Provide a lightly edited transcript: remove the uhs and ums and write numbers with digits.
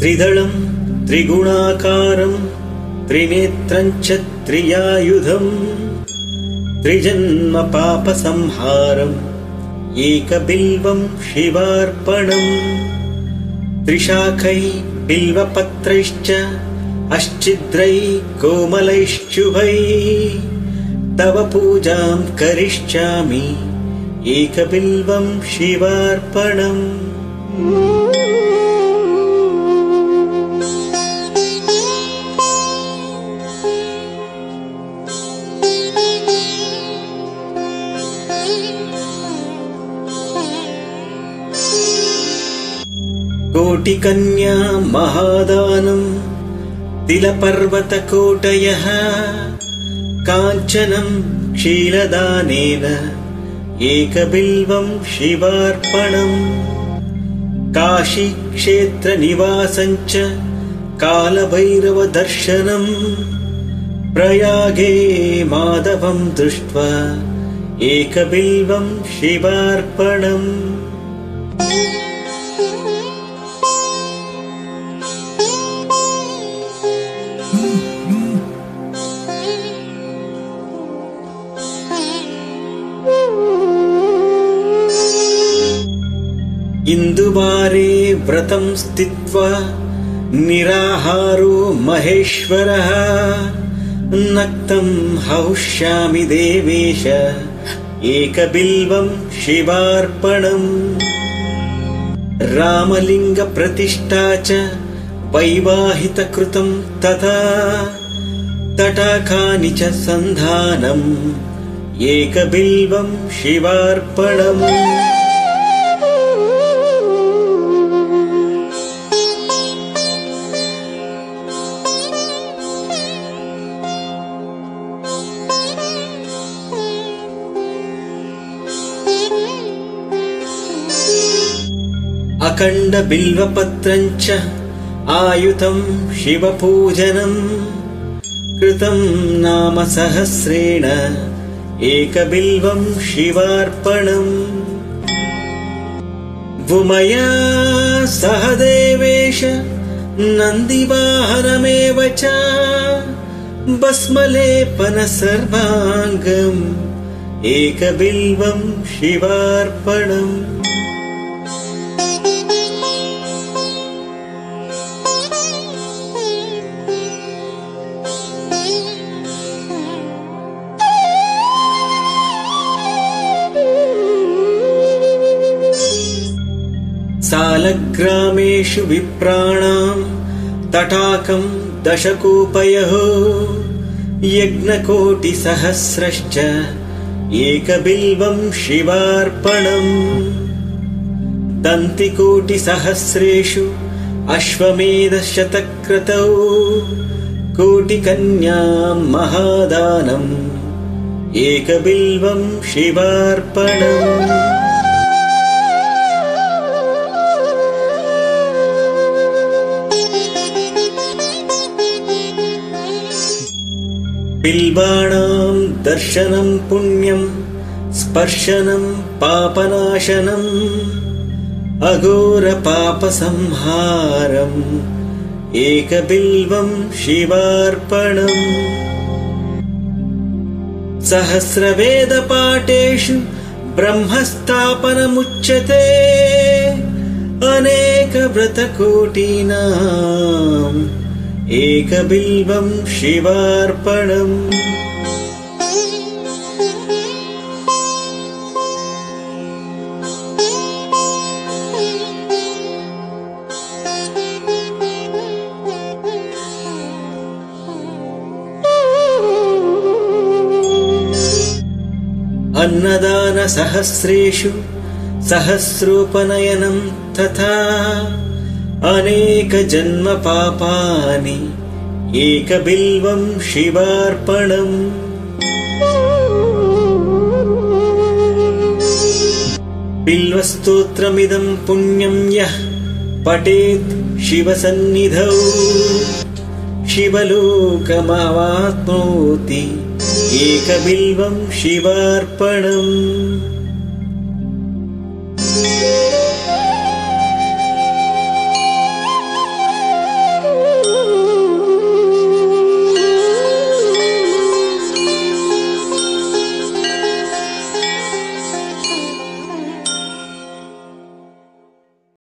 त्रिदलं त्रिगुणाकारं त्रिनेत्रं च त्रियायुधं त्रिजन्म पापसंहारम् एकबिल्वं शिवार्पणम् त्रिशाखै बिल्वपत्रैश्च अश्चिद्रै कोमलैश्चुभै तव पूजां करिष्यामि एकबिल्वं शिवार्पणम्। कोटिकन्या महादानं तिलपर्वतकोटयः काञ्चनं क्षीरदानेन एकबिल्वं शिवार्पणम् काशीक्षेत्रनिवासं च कालभैरवदर्शनम् प्रयागे माधवं दृष्ट्वा एकबिल्वं शिवार्पणम्। इन्दुवारे व्रतं स्थित्वा निराहारो महेश्वरः नक्तं हविष्यामि देवेश एकबिल्वं शिवार्पणम् रामलिङ्गप्रतिष्ठा च वैवाहितकृतं तथा तटाकानि च सन्धानम् एकबिल्वं शिवार्पणम्। अखण्ड बिल्वपत्रं च आयुतं शिवपूजनम् कृतं नाम सहस्रेण एकबिल्वं शिवार्पणम् भूमया सह देवेश नन्दिवाहनमेव च भस्मलेपन सर्वाङ्गम् एकबिल्वं शिवार्पणम्। सालग्रामेषु विप्राणां तटाकं दशकूपयः यज्ञकोटिसहस्रश्च एकबिल्वं शिवार्पणम् दन्तिकोटिसहस्रेषु अश्वमेधशतक्रतौ कोटिकन्यां महादानम् एकबिल्वं शिवार्पणम्। बिल्वाणां दर्शनं पुण्यं स्पर्शनं पापनाशनम् अघोरपापसंहारम् एकबिल्वं शिवार्पणम् सहस्रवेदपाठेषु ब्रह्मस्थापनमुच्यते अनेकव्रतकोटीनाम् एकबिल्वं शिवार्पणम्। अन्नदानसहस्रेषु सहस्रोपनयनं तथा अनेकजन्म पापानि एकबिल्वं शिवार्पणम्। बिल्वस्तोत्रमिदं पुण्यं यः पठेत् शिवसन्निधौ शिवलोकमवाप्नोति एकबिल्वं शिवार्पणम्।